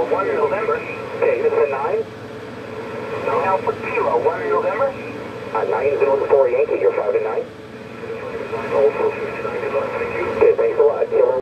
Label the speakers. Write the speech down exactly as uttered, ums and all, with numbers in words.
Speaker 1: one November.
Speaker 2: Okay, this is a nine.
Speaker 1: Alpha Kilo, one November.
Speaker 2: Uh, nine zero four Yankee, you're five and nine.